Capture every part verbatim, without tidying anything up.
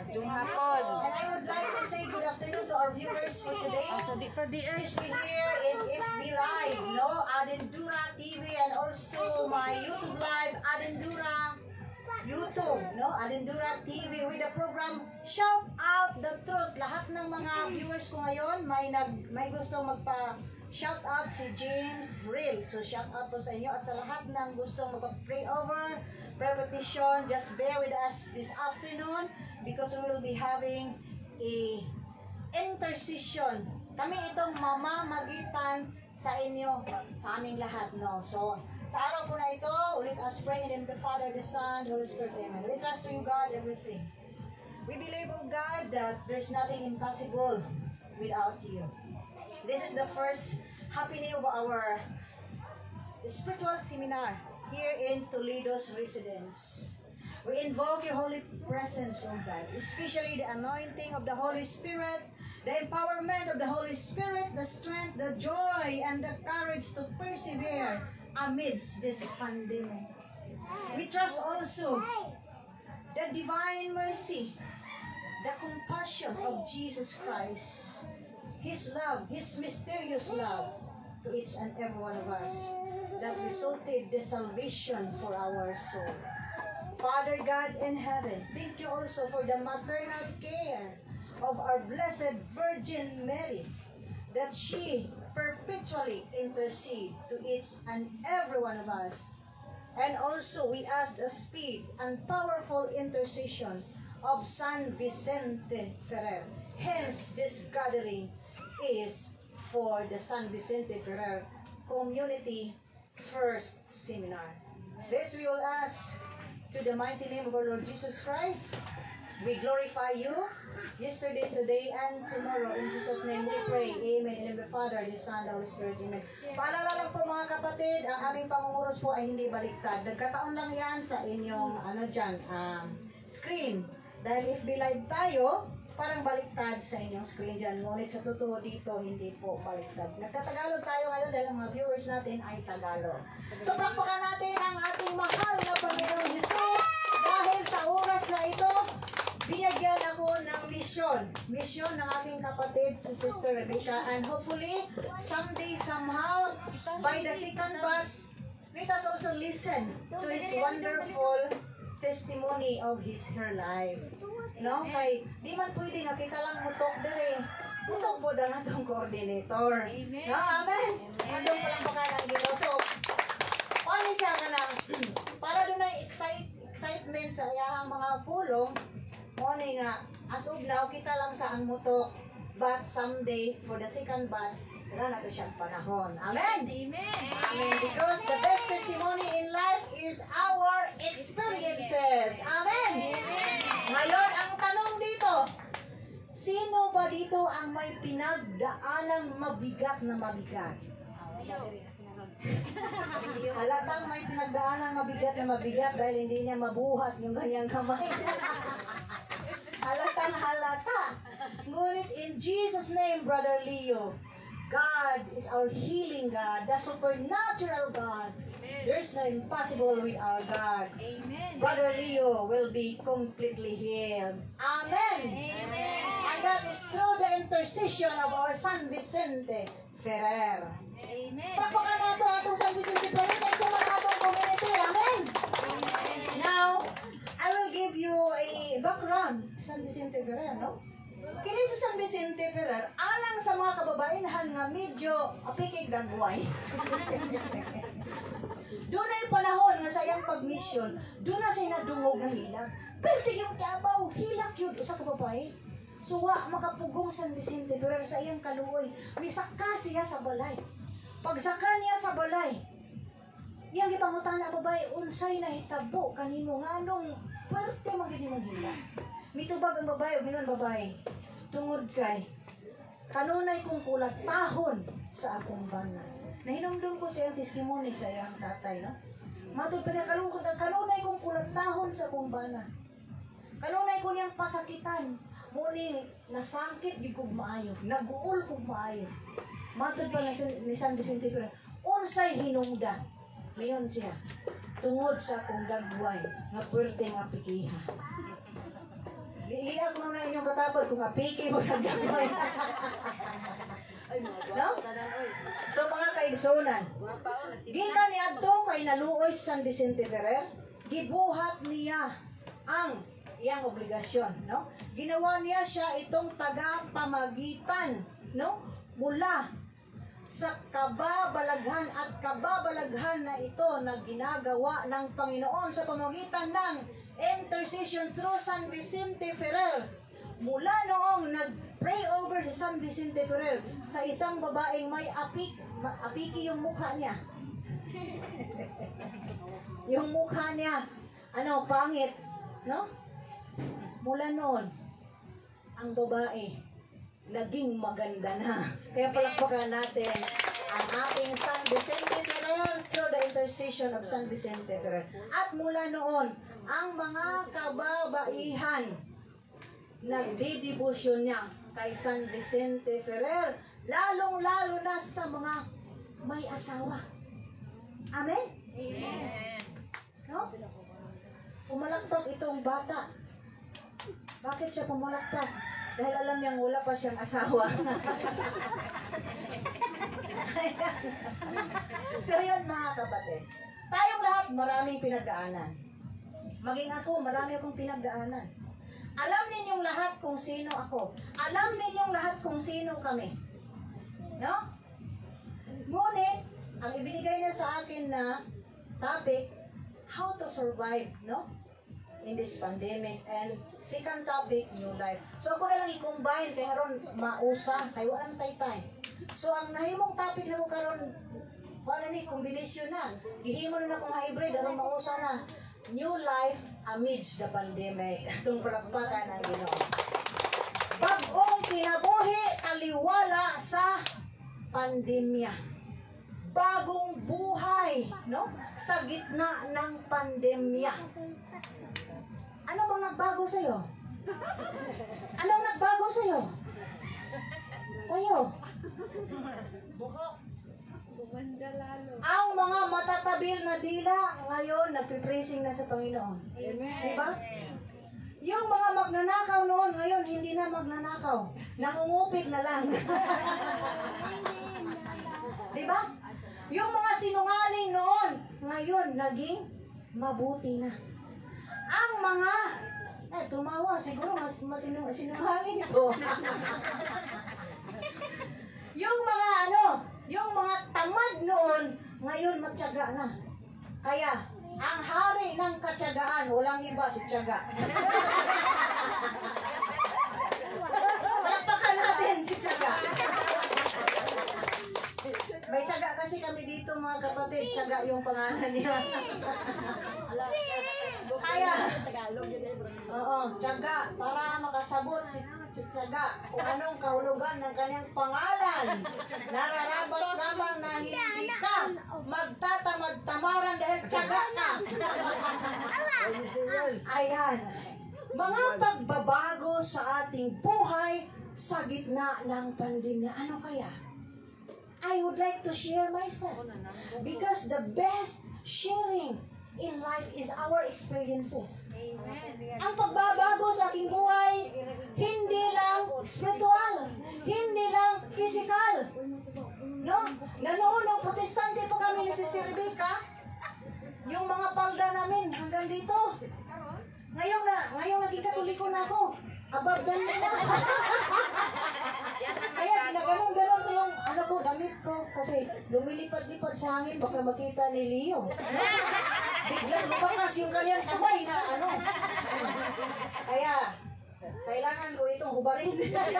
Jung hapon. And I would like to say good afternoon to our viewers for today. Especially here in F B Live, no? Adendura T V and also my YouTube Live, Adendura YouTube, no? Adendura T V with the program Shout Out the Truth. Lahat ng mga viewers ko ngayon, may nag may gusto magpa shout out si James Real. So shout out po sa inyo at sa lahat ng gustong magpa-pray over, prayer petition, just bear with us this afternoon because we will be having a intercession. Kami itong mamamagitan sa inyo, sa aming lahat, no? So, sa araw po na ito, ulit us pray in the Father, the Son, the Holy Spirit, Amen. We trust to you, God, everything. We believe, oh God, that there's nothing impossible without you. This is the first happening of our spiritual seminar here in Toledo's residence. We invoke your holy presence, oh God, especially the anointing of the Holy Spirit, the empowerment of the Holy Spirit, the strength, the joy, and the courage to persevere amidst this pandemic. We trust also the divine mercy, the compassion of Jesus Christ, His love, His mysterious love to each and every one of us that resulted the salvation for our soul. Father God in heaven, thank you also for the maternal care of our Blessed Virgin Mary, that she perpetually intercede to each and every one of us. And also we ask the speed and powerful intercession of San Vicente Ferrer. Hence this gathering is for the San Vicente Ferrer Community First Seminar. This we will ask to the mighty name of our Lord Jesus Christ. We glorify you yesterday, today, and tomorrow. In Jesus' name we pray. Amen. In the name of the Father, the Son, the Holy Spirit. Amen. Paalala lang po mga kapatid, ang aming pangunguros po ay hindi baliktad. Nagkataon lang yan sa inyong ano dyan, um, screen. Dahil if be live tayo, parang baliktad sa inyong screen dyan. Ngunit sa totoo dito, hindi po baliktad. Nagtatagalog tayo ngayon dahil ang mga viewers natin ay Tagalog. So, prakpakan natin ang ating mahal na Panginoon Jesus. Dahil sa oras na ito, binigyan ako ng mission. Mission ng aking kapatid, si Sister Rebecca. And hopefully, someday, somehow, by the second bus, let us also listen to his wonderful testimony of his her life. No? Kay, di man pwede nga kita lang mutok dire. Mutok po na lang itong coordinator. Amen. No? Amen? Andong palang pakalang dito. So, paano siya ka na, para doon ay excite, excitement sa iyahang mga pulong, muna nga, as of now, kita lang sa ang mutok, but someday, for the second batch, wala na ito siyang panahon. Amen? Amen. Amen. Because the best testimony in life is our experiences. Amen. Ngayon, ang tanong dito, sino ba dito ang may pinagdaanang mabigat na mabigat? Halatang may pinagdaanang mabigat na mabigat dahil hindi niya mabuhat yung ganyang kamay. Halatang halata. Ngunit in Jesus' name, Brother Leo, God is our healing God, the supernatural God. There's no impossible with our God. Amen. Brother Leo will be completely healed. Amen. Amen. And that is through the intercession of our San Vicente Ferrer. Amen. Pakpakan nato atong San Vicente Ferrer na isa man atong community. Amen. Now, I will give you a background. San Vicente Ferrer, no? Kini sa San Vicente Ferrer, alang sa mga kababainahan nga medyo apikig dagway. Doon ay panahon nga sa iyang pag-mission, doon na siya nadungog na hilang. Pero tigil kabaw, hilak yun sa kababay. So wa makapugong San Vicente Ferrer sa iyang kaluoy. Misaka siya sa balay. Pagsaka niya sa balay, iyang ipangutan na babae, unsay na hitabo kanino nga nung pwerte magiging hilang. Mitubag ang babae, umingon babae, tungod kay, kanunay kong kulat tahon sa akong bana. Nahinumdum ko sa iyang testimony sa iyang tatay, no? Matod pa niya, kanunay kong kulat tahon sa akong bana. Kanunay ko niyang pasakitan, muning nasangkit di kong maayo, naguul kong maayo. Matod pa ni San Vicente Ferrer, unsay hinungda. Mayon siya, tungod sa akong dagway, nga pwerte nga pikiha. Liya Kaya kung na inyong katapad, kung apiki mo nagdamoy. No? So mga kaigsunan, gikan ni adto kay naluoy sa San Vicente Ferrer, gibuhat niya ang iyang obligasyon, no? Ginawa niya siya itong taga-pamagitan, no? Mula sa kababalaghan at kababalaghan na ito na ginagawa ng Panginoon sa pamagitan ng intercession through San Vicente Ferrer. Mula noong nag-pray over sa San Vicente Ferrer sa isang babaeng may apik, apiki yung mukha niya. Yung mukha niya, ano, pangit, no? Mula noon, ang babae, naging maganda na. Kaya palakpakan natin ang ating San Vicente Ferrer through the intercession of San Vicente Ferrer. At mula noon, ang mga kababaihan, nagdidibusyon niya kay San Vicente Ferrer, lalong-lalo na sa mga may asawa. Amen? Amen. No? Pumalakpak itong bata. Bakit siya pumalakpak? Dahil alam niyang wala pa siyang asawa. So yun mga kapatid. Tayong lahat maraming pinagdaanan. Maging ako, marami akong pinagdaanan. Alam ninyong lahat kung sino ako. Alam ninyong lahat kung sino kami. No? Ngunit, ang ibinigay niya sa akin na topic, how to survive, no? In this pandemic. And second topic, new life. So ako na lang i-combine kaya ron mausa, kaya walang tay-tay. So ang nahimong topic na ko karon, wala ni kombinasyon na. Gihimo na akong hybrid, aron mausa na. New life amidst the pandemic. Itong palakpakan ng Ginoo. Bagong kinabuhi, taliwala sa pandemya. Bagong buhay, no? Sa gitna ng pandemya. Ano bang nagbago sa'yo? Anong nagbago sa'yo? Sa'yo? Ang mga matatabil na dila ngayon nagpipraising na sa Panginoon. Amen. Diba? Yung mga magnanakaw noon ngayon hindi na magnanakaw. Nangungupig na lang. Diba? Yung mga sinungaling noon ngayon naging mabuti na. Ang mga eh tumawa siguro mas, mas sinung, sinungaling ito. Yung mga ano, yung mga tamad noon, ngayon matyaga na. Kaya, ang hari ng katyagaan, walang iba si tiyaga. Palakpakan natin si tiyaga. May tiyaga kasi kami dito mga kapatid, tiyaga yung pangalan niya. Kaya, oo, tiyaga, para makasabot si tiyaga kung anong kahulugan ng kanyang pangalan. Nararapat lamang na hindi ka magtatamad-tamaran dahil tiyaga ka. Ayan. Mga pagbabago sa ating buhay sa gitna ng pandemya. Ano kaya? I would like to share myself. Because the best sharing in life is our experiences. Amen. Ang pagbabago sa aking buhay, hindi lang spiritual, hindi lang physical. No? Ganoon nung protestante pa kami ni Sister Rebecca, yung mga palda namin hanggang dito. Ngayon na, ngayon naging katoliko na ako. Above ganun na. Kaya ginaganon-ganon ko yung ano ko, damit ko. Kasi lumilipad-lipad sa hangin, baka makita ni Leo. Biglang lumakas yung kanyang kamay na ano. Kaya, kailangan ko itong hubarin.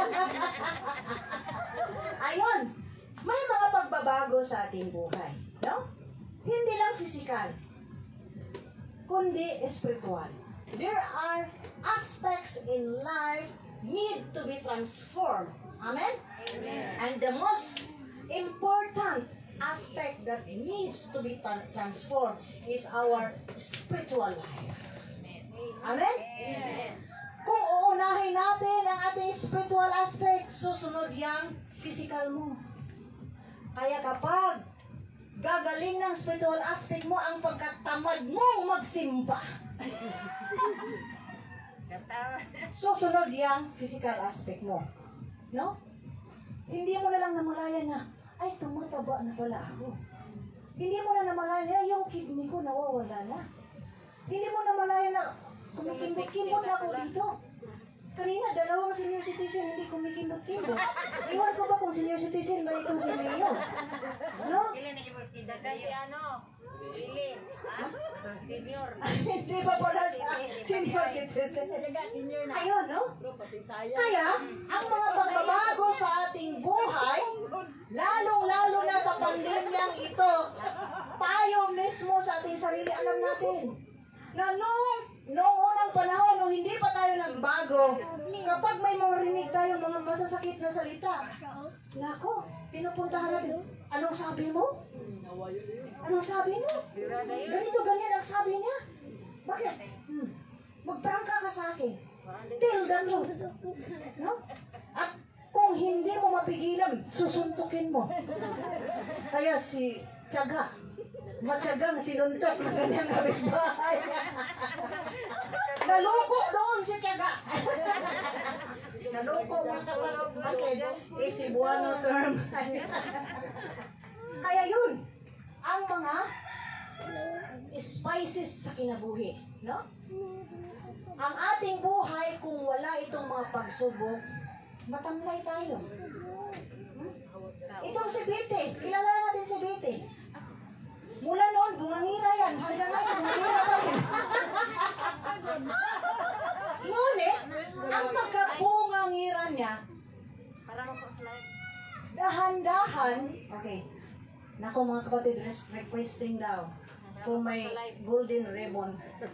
Ayun, may mga pagbabago sa ating buhay. No? Hindi lang physical, kundi spiritual. There are aspects in life need to be transformed. Amen? Amen. And the most important aspect that needs to be tra- transformed is our spiritual life. Amen? Amen. Kung uunahin natin ang ating spiritual aspect, susunod yung physical mo. Kaya kapag gagaling ng spiritual aspect mo, ang pagkatamad mong magsimba. Susunod yung physical aspect mo. No? Hindi mo na lang namalayan na, ay, tumataba na pala ako. Hindi mo na namalayan na, yung kidney ko nawawala na. Hindi mo namalayan na, kumikimot-kimot na ako dito. Kanina, dalawang senior citizen hindi kumikimot-kimot. Iwan ko ba kung senior citizen ba itong si Leo? No? Kasi ano, Ili, ha? Senior. Hindi ba pala siya senior citizen? Ayun, no? Kaya, ang mga pagbabago sa ating buhay, lalong-lalo na sa pandemyang ito, tayo mismo sa ating sarili, alam natin, na noong, noong unang panahon, nung hindi pa tayo nagbago, kapag may marinig tayo mga masasakit na salita, nako, pinupuntahan natin, anong sabi mo? Anong sabi mo? Ganito, ganyan ang sabi niya. Bakit? Hmm. Magprangka ka sa akin. Tell the truth. No? At kung hindi mo mapigilan, susuntukin mo. Kaya si Tiyaga, matyagang sinuntok na ganyan kapitbahay. Naluko doon si Tiyaga. Naluko mga kapatid. Eh, si Buano term. Kaya yun, ang mga spices sa kinabuhi, no? Ang ating buhay, kung wala itong mga pagsubok, matamlay tayo. Hmm? Itong si Bete, kilala natin si Bete. Mula noon, bungangira yan. Hanggang ngayon, bungangira pa rin. Ngunit, ang pagkabungangira niya, dahan-dahan, okay, nako mga kapatid, requesting daw for my golden ribbon.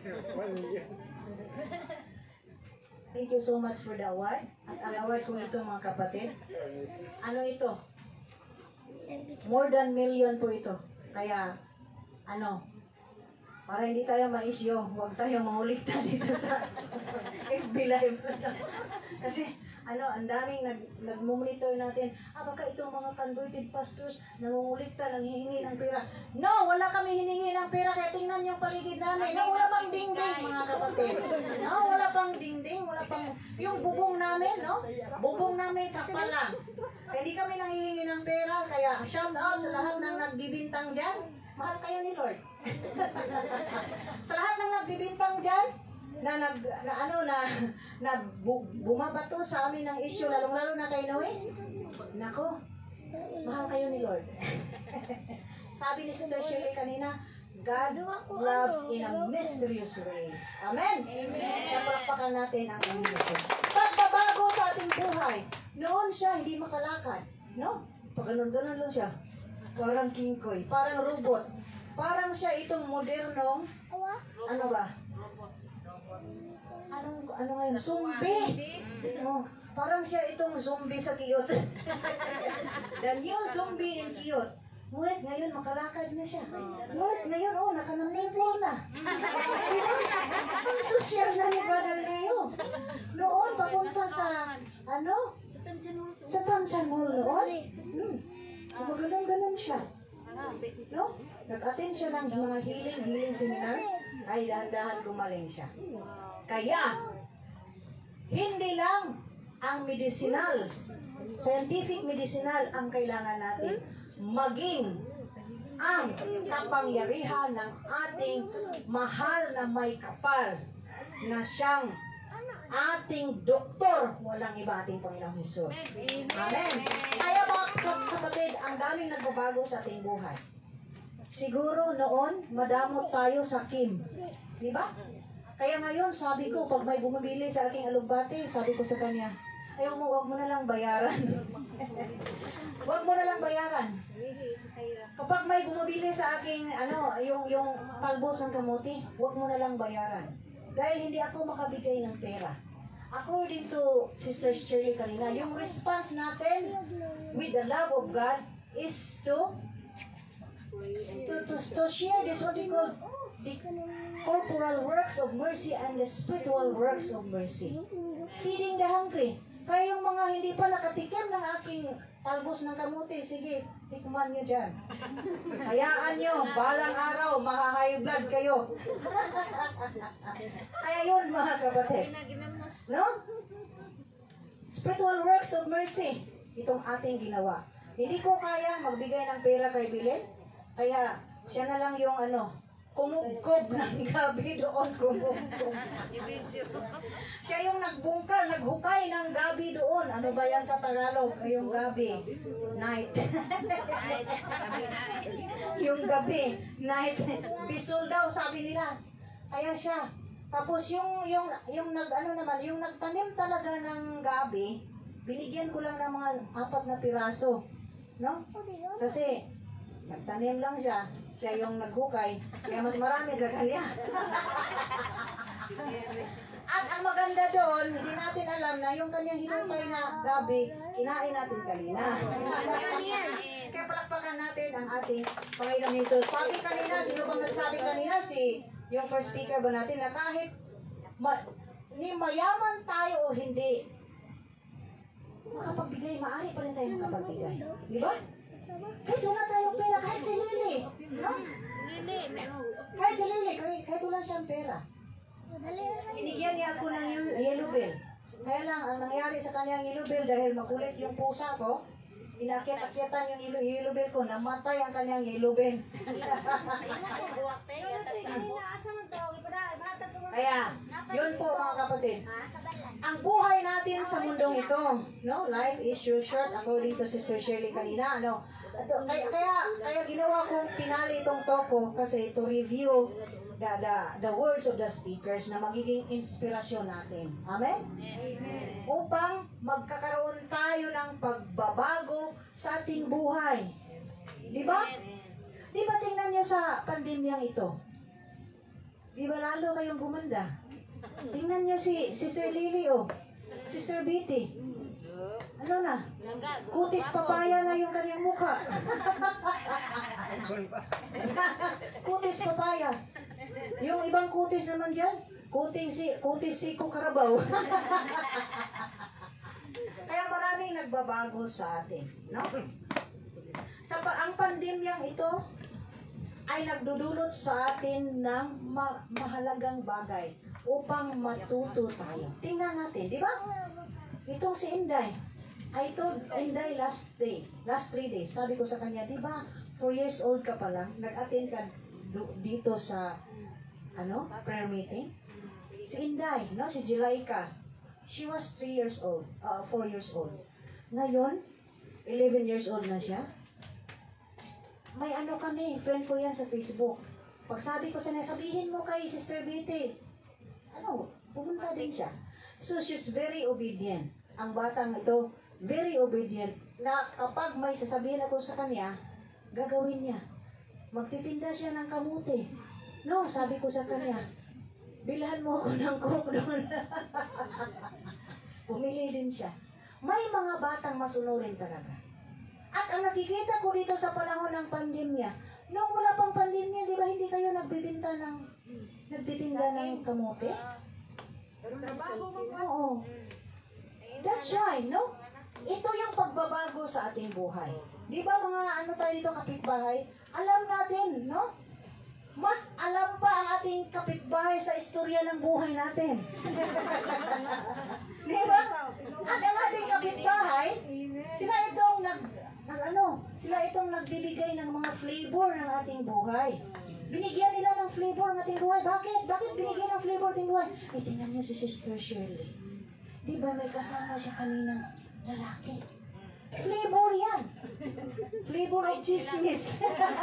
Thank you so much for the award. At ang award ko ito mga kapatid, ano ito? More than million po ito. Kaya, ano, para hindi tayo ma-issue, huwag tayo mangulikta dito sa F B Live. Kasi, ano, ang daming nag, nag-monitor natin, ah, baka itong mga converted pastors nangungulikta, nanghihingi ng pera. No, wala kami hiningi ng pera, kaya tingnan yung paligid namin. No, wala pang dingding, mga kapatid. No, wala pang dingding, wala pang, yung bubong namin, no? Bubong namin, kapal lang. Kaya hindi kami nanghihingi ng pera, kaya shout out sa lahat ng nagbibintang dyan. Mahal kayo ni Lord. Sa lahat ng nagbibintang dyan, na nag na ano na na bu, bumabato sa amin ng issue, lalong-lalo na kay Noe. Nako, mahal kayo ni Lord. Sabi ni Sister Shirley kanina, God loves in a mysterious ways. Amen? Amen. Kapalakpakan natin ang aming Jesus. Pagbabago sa ating buhay. Noon siya hindi makalakad. No? Pag ganun-ganun lang siya. Parang kingkoy, parang robot. Parang siya itong modernong, ano ba? Anong, ano ngayon? Zombie! Oh, parang siya itong zombie sa kiyot. The new zombie in kiyot. Ngunit ngayon, makalakad na siya. Ngunit ngayon, oh, nakanamipol na. Ang sosyal na ni Brother Leo. Noon, papunta sa, ano? Sa Tansanol noon. Hmm. Gumaganon-ganon siya. No? Nag-attend siya ng mga healing-healing seminar, ay dahan-dahan gumaling siya. Kaya, hindi lang ang medicinal, scientific medicinal ang kailangan natin, maging ang kapangyarihan ng ating mahal na may kapal na siyang ating doktor, walang iba ating Panginoong Hesus. Amen. Kaya mga kapatid, ang daming nagbabago sa ating buhay. Siguro noon, madamot tayo sa Kim. Di ba? Kaya ngayon, sabi ko, pag may bumibili sa aking alugbati, sabi ko sa kanya, ayaw mo, wag mo na lang bayaran. Wag mo na lang bayaran. Kapag may bumibili sa aking, ano, yung, yung talbos ng kamuti, wag mo na lang bayaran. Dahil hindi ako makabigay ng pera. According to Sister Shirley kanina, yung response natin with the love of God is to to, to, to share this what we call the corporal works of mercy and the spiritual works of mercy. Feeding the hungry. Kaya yung mga hindi pa nakatikim ng aking talbos ng kamuti, sige, tikman nyo dyan. Hayaan nyo, balang araw, maha-high blood kayo. Kaya yun mga kapatid. No? Spiritual works of mercy. Itong ating ginawa. Hindi ko kaya magbigay ng pera kay Bilin. Kaya siya na lang yung ano, kumugkob ng gabi doon, kumugkob. Siya yung nagbungkal, naghukay ng gabi doon. Ano ba yan sa Tagalog? Ay, yung gabi. Night. Yung gabi. Night. Bisol daw, sabi nila. Kaya siya. Tapos yung, yung, yung nag, ano naman, yung nagtanim talaga ng gabi, binigyan ko lang ng mga apat na piraso. No? Kasi, nagtanim lang siya. Siya yung naghukay. Kaya mas marami sa kanya. At ang maganda doon, hindi natin alam na yung kanyang hinukay na gabi, kinain natin kanina. Kaya palakpakan natin ang ating Panginoong Hesus. Sabi kanina, sino bang nagsabi kanina? Si, yung first speaker ba natin, na kahit ma, ni mayaman tayo o hindi, makapagbigay, maaari pa rin tayo makapagbigay. Di ba? Kahit wala tayong pera, kahit si Lily. No? Kahit si Lily, kahit, kahit wala siyang pera. Binigyan niya ako ng yellow bell. Kaya lang, ang nangyari sa kanyang yellow bell, dahil makulit yung pusa ko, inakyat-akyatan yung yellow, yellow bell ko, namatay ang kanyang yellow bell. Kaya, yun po mga kapatid. Ang buhay natin sa mundong ito, no? Life is your short, according to Sister Shirley kanina, ano? Ito, kaya, kaya, kaya ginawa kong pinali itong toko kasi to review the, the, the words of the speakers na magiging inspirasyon natin. Amen? Amen. Upang magkakaroon tayo ng pagbabago sa ating buhay. Di ba? Di ba tingnan nyo sa pandemyang ito? Di ba lalo kayong gumanda? Tingnan nyo si Sister Lily, oh. Sister Betty. Ano na? Kutis papaya na yung kanyang mukha. Kutis papaya. Yung ibang kutis naman dyan, kuting si, kutis siko karabaw. Kaya maraming nagbabago sa atin. No? Sa pa, ang pandemyang ito ay nagdudulot sa atin ng ma mahalagang bagay upang matuto tayo. Tingnan natin, di ba? Itong si Inday. I told Inday last day, last three days, sabi ko sa kanya, di ba, four years old ka pa lang, nag-attend ka dito sa, ano, prayer meeting? Si Inday, no, si Jilaika, she was three years old, uh, four years old. Ngayon, eleven years old na siya. May ano kami, friend ko yan sa Facebook. Pag sabi ko sa niya, sabihin mo kay Sister Betty, ano, pumunta din siya. So, she's very obedient. Ang batang ito, very obedient, na kapag may sasabihin ako sa kanya, gagawin niya. Magtitinda siya ng kamuti. No, sabi ko sa kanya, bilhan mo ako ng coke doon. Pumili din siya. May mga batang masunurin talaga. At ang nakikita ko dito sa panahon ng pandemya, nung wala pang pandemya, di ba hindi kayo nagbibinta ng, nagtitinda ng kamote? Oo. That's right, no? Ito yung pagbabago sa ating buhay. Di ba mga ano tayo dito kapitbahay? Alam natin, no? Mas alam pa ang ating kapitbahay sa istorya ng buhay natin. Di ba? At ang ating kapitbahay, sila itong nag, nag ano, sila itong nagbibigay ng mga flavor ng ating buhay. Binigyan nila ng flavor ng ating buhay. Bakit? Bakit binigyan ng flavor ng ating buhay? Eh, tingnan niyo si Sister Shirley. Di ba may kasama siya kaninang lalaki? Flavor yan. Flavor of chismis.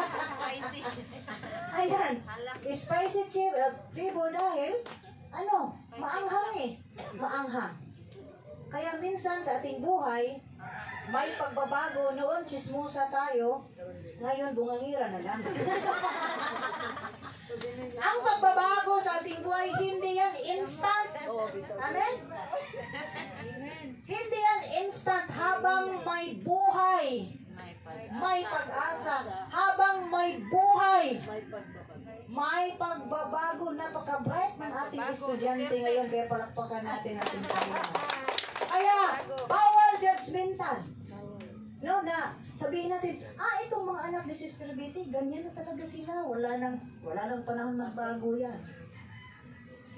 Ayan. Spicy chip, uh, flavor dahil, ano, maanghang eh. Maanghang. Kaya minsan sa ating buhay, may pagbabago. Noon, chismosa tayo. Ngayon, bungangira na lang. Ang pagbabago sa ating buhay, hindi yan instant. Amen? Hindi yan instant. Habang may buhay, may pag-asa. Habang may buhay, may pagbabago. Napaka-bright ng ating estudyante ngayon. Kaya palakpakan natin ating Panginoon. Kaya, bawal judgmental. No, na sabihin natin, ah, itong mga anak ni Sister Betty, ganyan na talaga sila. Wala nang, wala nang panahon magbago yan.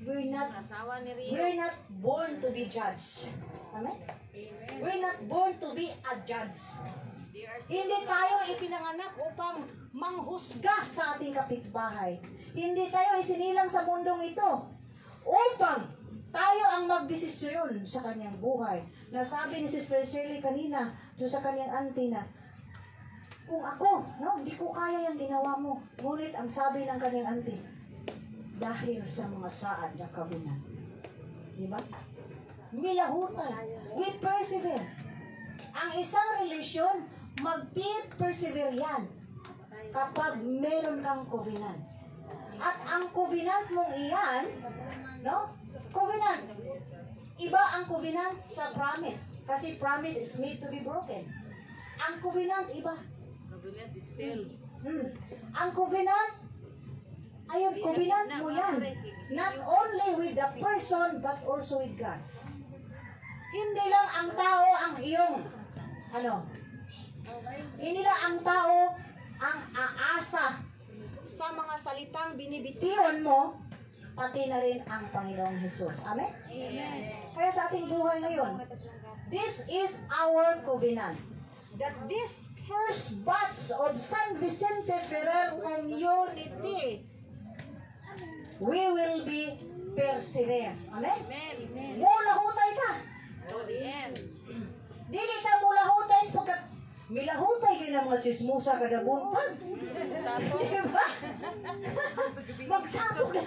we're not, Asawa ni Rio. we're not born to be judged. Amen? Amen. We're not born to be a judge. They are Hindi tayo ipinanganak upang manghusga sa ating kapitbahay. Hindi tayo isinilang sa mundong ito upang tayo ang magdesisyon sa kanyang buhay. Nasabi ni Sister Shirley kanina doon sa kanyang auntie na, kung ako, no, hindi ko kaya yung ginawa mo. Ngunit ang sabi ng kanyang auntie, dahil sa mga saad na kawinan. Di ba? Milahutay. We persevere. Ang isang relasyon, mag-persevere yan kapag meron kang covenant. At ang covenant mong iyan, no? Covenant. Iba ang covenant sa promise. Kasi promise is made to be broken. Ang covenant, iba. Covenant is still. Hmm. Ang covenant, ayun, covenant mo yan. Not only with the person, but also with God. Hindi lang ang tao ang iyong, ano, hindi lang ang tao ang aasa sa mga salitang binibitiwan mo, pati na rin ang Panginoong Jesus. Amen? Amen. Kaya sa ating buhay ngayon, this is our covenant. That this first batch of San Vicente Ferrer community, we will be persevere. Amen? Amen. Amen. Mula hutay ka. To the end. Dili ka mula hutay sapagkat milahutay kayo ng mga chismusa kada buntag. Diba? Magtapok na.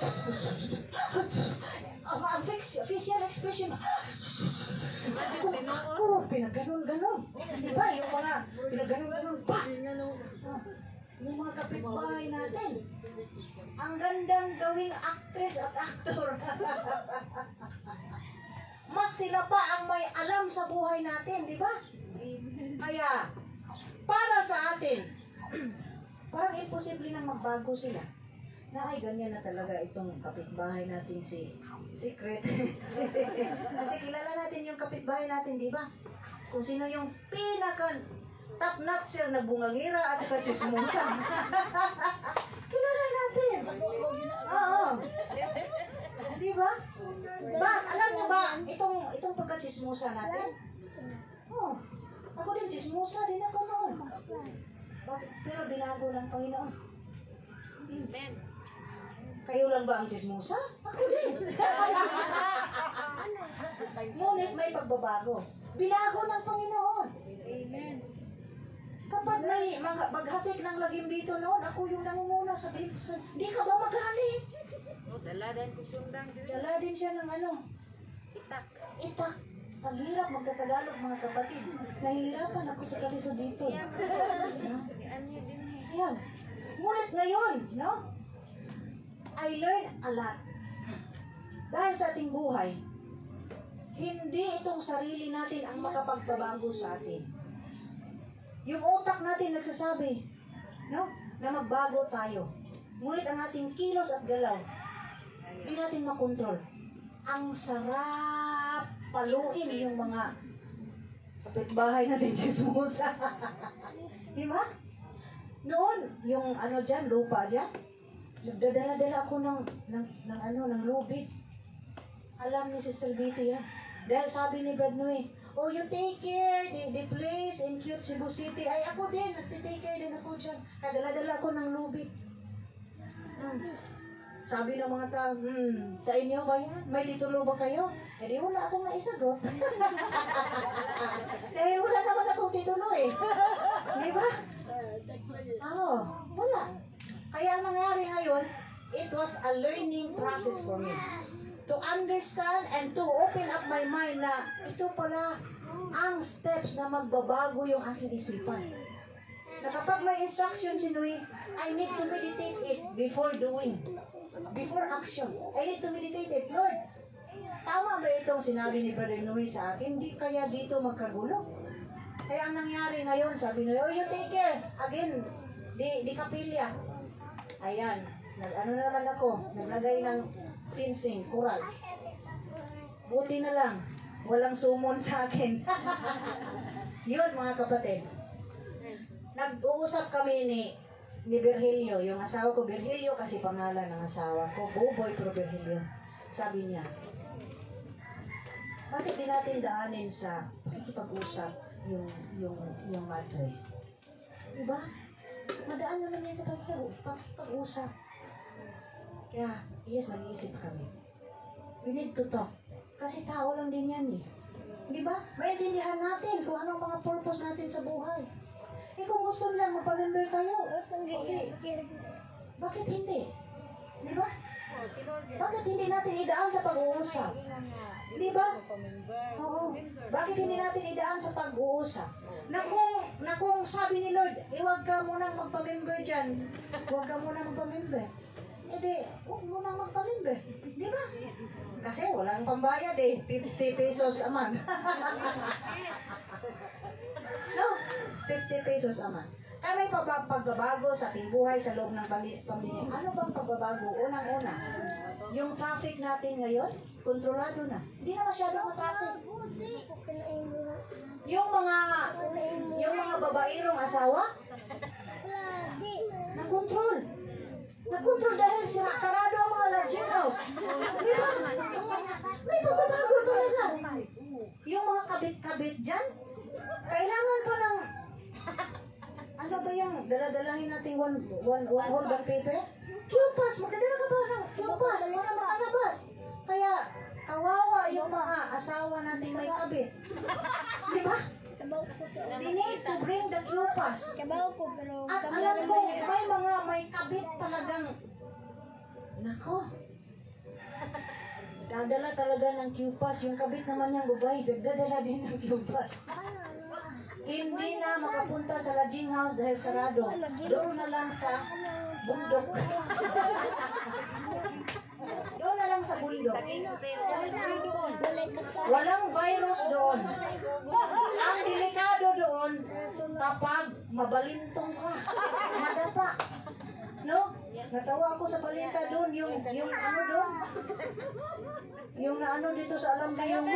Ang ang fix- official expression, ako, ako, pinaganon-ganon. Diba? Yung mga pinaganon-ganon pa. Ah, yung mga kapitbahay natin. Ang gandang gawing actress at actor. Mas sila pa ang may alam sa buhay natin, di ba? Kaya, para sa atin, parang imposible nang magbago sila. Na ay, ganyan na talaga itong kapitbahay natin si Secret. Kasi kilala natin yung kapitbahay natin, di ba? Kung sino yung pinaka top notcher na bungangira at saka chismosa. Kilala natin. Oo. Di ba? Ba, alam niyo ba, itong, itong pagka-chismosa natin? Oh, ako din, chismosa din ako noon. Bakit? Pero binago ng Panginoon. Amen. Kayo lang ba ang chismosa? Ako din. Ngunit may pagbabago. Binago ng Panginoon. Amen. Kapag may mga maghasik ng lagim dito noon, ako yung nangunguna sa Biblia. Di ka ba magalit? O, dala din ko sundang dito. Dala din siya ng ano, Itak. itak. Ang hirap magtatagalog mga kapatid. Nahihirapan ako sa kaliso dito. Yan. Yan niya din eh. Ayan. Ngunit ngayon, no? I learned a lot. Dahil sa ating buhay, hindi itong sarili natin ang makapagbabago sa atin. Yung utak natin nagsasabi, no? Na magbago tayo. Ngunit ang ating kilos at galaw, hindi natin makontrol. Ang sarap paluin yung mga kapitbahay natin chismosa. Di ba? Noon, yung ano dyan, lupa dyan, nagdadala-dala ako ng, ng, ng ano, ng lubid. Alam ni Sister Betty yan. Dahil sabi ni Brad Noe, oh, you take care, the, the place in cute Cebu City. Ay, ako din, nagtitake care din ako dyan. Kadala-dala ako ng lubid. Hmm. Sabi ng mga tao, hmm, sa inyo ba yan? May titulo ba kayo? Eh, di wala akong naisagot. Dahil wala naman akong titulo eh. Di ba? Oo, wala. Kaya ang nangyari ngayon, it was a learning process for me. To understand and to open up my mind na ito pala ang steps na magbabago yung aking isipan. Na kapag may instruction si Nui, I need to meditate it before doing. Before action. I need to meditate it. Lord, tama ba itong sinabi ni Brother Nui sa akin? Hindi kaya dito magkagulo. Kaya ang nangyari ngayon, sabi Nui, oh, you take care. Again, di, di kapilya. Ayan. Nag, ano naman ako, naglagay ng fencing, kural. Buti na lang, walang sumon sa akin. Yun mga kapatid. Nag-uusap kami ni ni Virgilio, yung asawa ko Virgilio kasi pangalan ng asawa ko, Buboy pero Virgilio. Sabi niya, bakit di natin daanin sa pag-usap yung yung yung madre? Diba? Madaan naman yan sa pag-usap. Kaya, yes, nag-iisip kami. We need to talk. Kasi tao lang din yan eh. Di ba? Maintindihan natin kung anong mga purpose natin sa buhay. Eh kung gusto lang magpa-member tayo, okay. Bakit hindi? Di ba? Bakit hindi natin idaan sa pag-uusap? Di ba? Oo. Bakit hindi natin idaan sa pag-uusap? Na kung, na kung sabi ni Lord, eh huwag ka munang magpa-member dyan. Huwag ka munang magpa-member. Eh di, huwag munang magpa-member. Di ba? Kasi walang pambayad eh. fifty pesos a month. No? fifty pesos a month. Kaya may pag- pagbabago sa ating buhay sa loob ng pamilya. Ano bang pagbabago? Unang-una, yung traffic natin ngayon, kontrolado na. Hindi na masyadong traffic. Yung mga yung mga babaerong asawa, na-control. Na-control dahil sira, sarado ang mga lodging house. Di ba? May pagbabago talaga. Yung mga kabit-kabit dyan, kailangan pa ng, ano ba yung daladalahin natin one, one, one hold of paper? Q-pass, magdadala ka ba ng Q-pass para makalabas? Kaya, kawawa yung mga asawa natin may kabit. Di ba? They need to bring the Q-pass. At alam ko, may mga may kabit talagang, nako, dadala talaga ng Q-pass. Yung kabit naman niyang babae, dadala din ng Q-pass. Hindi na makapunta sa lodging house dahil sarado. Doon na lang sa bundok. Doon na lang sa bundok. Walang virus doon. Ang delikado doon kapag mabalintong ka, madapa. No? Natawa ako sa balita doon, yung, yung ano doon, yung na ano dito sa alam na yung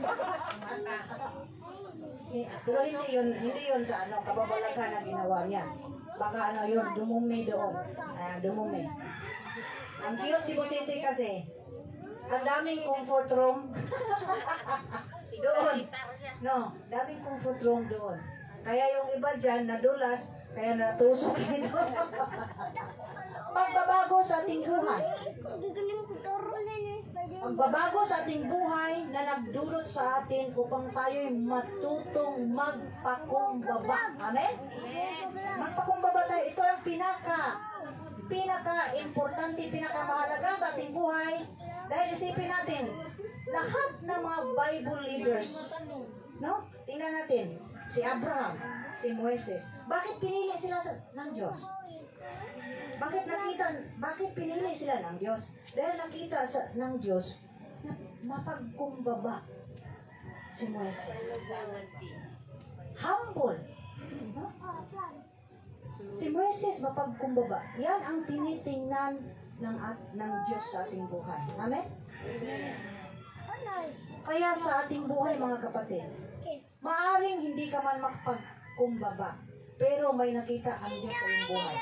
eh, pero hindi yun, hindi yun sa ano, kababalaghan na ginawa niya. Baka ano yun, dumumi doon. Ah, dumumi. Ang cute Cebu City kasi, ang daming comfort room. Doon. No, daming comfort room doon. Kaya yung iba dyan, nadulas, kaya natusok dito. Pagbabago sa ating buhay. Pagbabago sa ating buhay na nagdulot sa atin upang tayo'y matutong magpakumbaba. Amen? Magpakumbaba tayo. Ito ang pinaka, pinaka-importante, pinaka-mahalaga sa ating buhay. Dahil isipin natin, lahat ng mga Bible leaders, no? Tingnan natin, si Abraham, si Moises. Bakit pinili sila sa, ng Diyos? Bakit nakita, bakit pinili sila ng Diyos? Dahil nakita sa, ng Diyos na mapagkumbaba si Moises. Humble. No? Si Moises mapagkumbaba. Yan ang tinitingnan ng, at, ng Diyos sa ating buhay. Amen? Kaya sa ating buhay, mga kapatid, maaring hindi ka man makapagkumbaba, pero may nakita ang Diyos sa iyong buhay.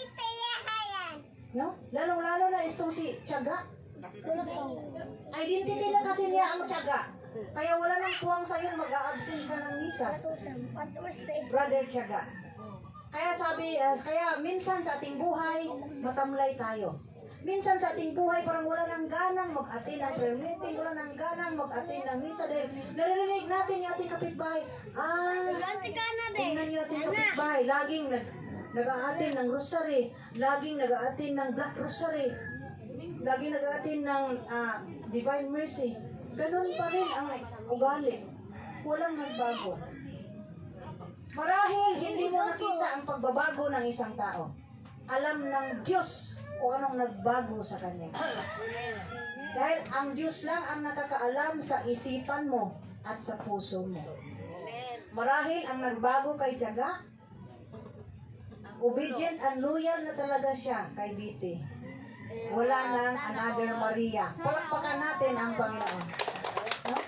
No? Lalong-lalo na itong si Tiyaga. Identity na kasi niya ang Tiyaga. Kaya wala nang puwang sa'yo, mag-a-absent ka ng misa. Brother Tiyaga. Kaya sabi, uh, kaya minsan sa ating buhay, matamlay tayo. Minsan sa ating buhay, parang wala nang ganang mag-attend ng prayer meeting, wala nang ganang mag-attend ng misa dahil naririnig natin yung ating kapitbahay. Ah, tingnan yung ating kapitbahay. Laging nag nag-a-attend ng rosary, laging nag-a-attend ng black rosary, laging nag-a-attend ng uh, divine mercy. Ganun pa rin ang ugali. Walang nagbago. Marahil hindi mo nakita ang pagbabago ng isang tao. Alam ng Diyos kung anong nagbago sa kanya. Dahil ang Diyos lang ang nakakaalam sa isipan mo at sa puso mo. Marahil ang nagbago kay Tiyaga, obedient and loyal na talaga siya kay Biti. Wala nang another Maria. Palakpakan natin ang Panginoon. No?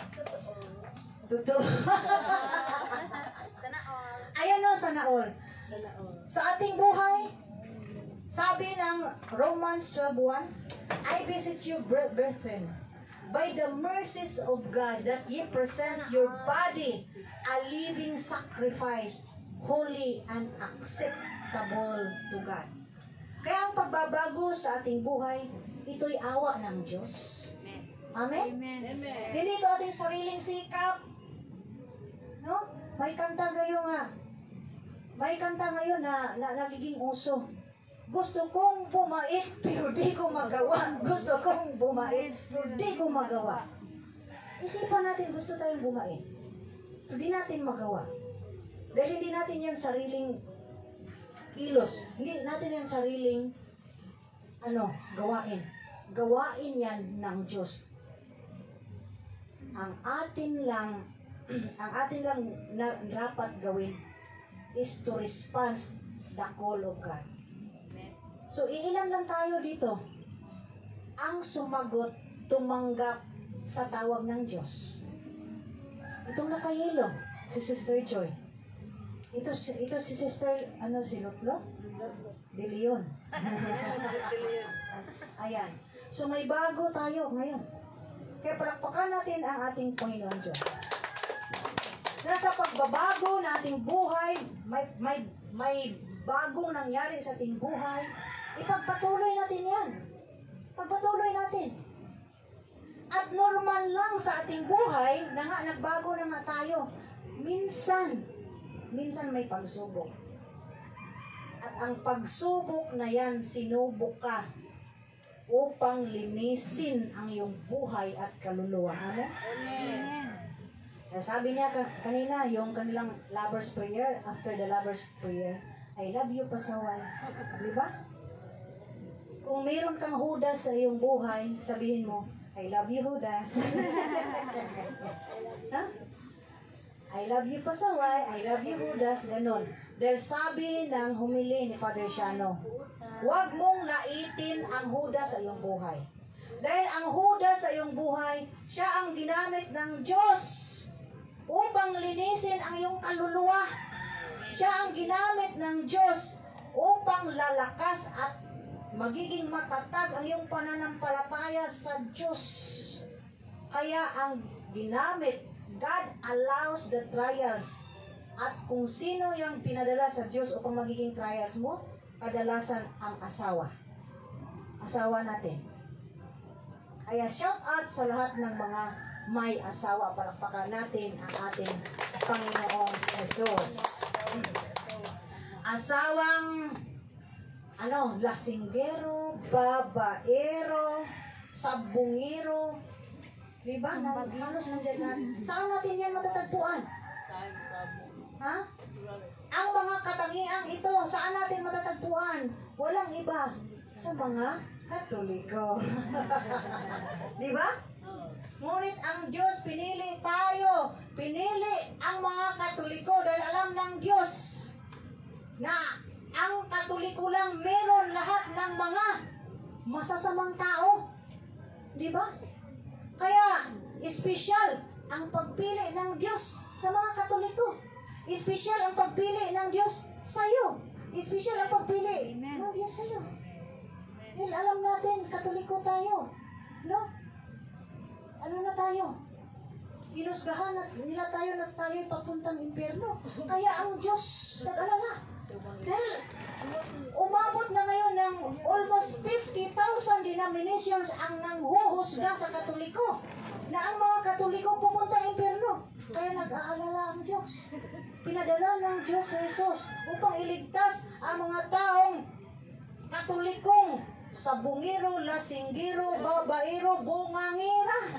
Totoo. Ayan o, sana all. sa ating buhay. Sabi ng Romans twelve one, I visit you, brethren, by the mercies of God, that ye present your body a living sacrifice, holy and acceptable to God. Kaya ang pagbabago sa ating buhay, ito'y awa ng Diyos. Amen? Hindi ito ating sariling sikap. No? May kanta ngayon nga. May kanta ngayon na, na nagiging uso. Gusto kong bumait, pero di ko magawa. Gusto kong bumait, pero di ko magawa. Isipan natin, gusto tayong bumait. Pero di natin magawa. Dahil hindi natin yan sariling kilos. Hindi natin yan sariling ano, gawain. Gawain yan ng Diyos. Ang atin lang, ang atin lang na dapat gawin is to respond the call of God. So, iilan lang tayo dito ang sumagot, tumanggap sa tawag ng Diyos. Itong nakahilo, si Sister Joy. Ito, ito si Sister, ano, si Lutlo? De Leon. Ayan. So, may bago tayo ngayon. Kaya palakpakan natin ang ating Panginoon Diyos. Nasa pagbabago ng ating buhay, may, may, may bagong nangyari sa ating buhay, ipagpatuloy natin yan. Pagpatuloy natin. At normal lang sa ating buhay na nga nagbago na nga tayo. Minsan, minsan may pagsubok. At ang pagsubok na yan, sinubok ka upang linisin ang iyong buhay at kaluluwa. Amen? Amen. Sabi niya kanina, yung kanilang lover's prayer, after the lover's prayer, I love you, pasaway. Di ba? Kung mayroon kang Judas sa iyong buhay, sabihin mo, I love you, Judas. Ha? I love you, pasaway. I love you, Judas. Ganon. Dahil sabi ng humili ni Father Shano, huwag mong laitin ang Judas sa iyong buhay. Dahil ang Judas sa iyong buhay, siya ang ginamit ng Diyos upang linisin ang iyong kaluluwa. Siya ang ginamit ng Diyos upang lalakas at magiging matatag ang iyong pananampalataya sa Diyos. Kaya ang ginamit, God allows the trials. At kung sino yung pinadala sa Diyos upang magiging trials mo, kadalasan ang asawa. Asawa natin. Kaya shout out sa lahat ng mga may asawa. Palakpakan natin ang ating Panginoong Jesus. Asawang ano, lasinggero, babaero, sabungero, diba? Na, halos nandiyan na. Saan natin yan matatagpuan? Ha? Ang mga katangiang ito, saan natin matatagpuan? Walang iba. Sa mga Katoliko. Diba? Ngunit ang Diyos pinili tayo. Pinili ang mga Katoliko dahil alam ng Diyos na ang Katoliko lang meron lahat ng mga masasamang tao. Diba? Kaya, espesyal ang pagpili ng Diyos sa mga Katoliko. Espesyal ang pagpili ng Diyos sa iyo. Espesyal ang pagpili Amen. ng Diyos sa iyo. Dahil alam natin, Katoliko tayo. No? Ano na tayo? Hinusgahan na nila tayo na tayo papuntang impyerno. Kaya ang Diyos nag-alala. Dahil umabot na ngayon ng almost fifty thousand denominations ang nanghuhusga sa Katoliko. Na ang mga Katoliko pupuntang impyerno. Kaya nag-aalala ang Diyos. Pinadala ng Diyos sa Jesus upang iligtas ang mga taong Katolikong sabungiro, lasinggiro, babaero, bungangira.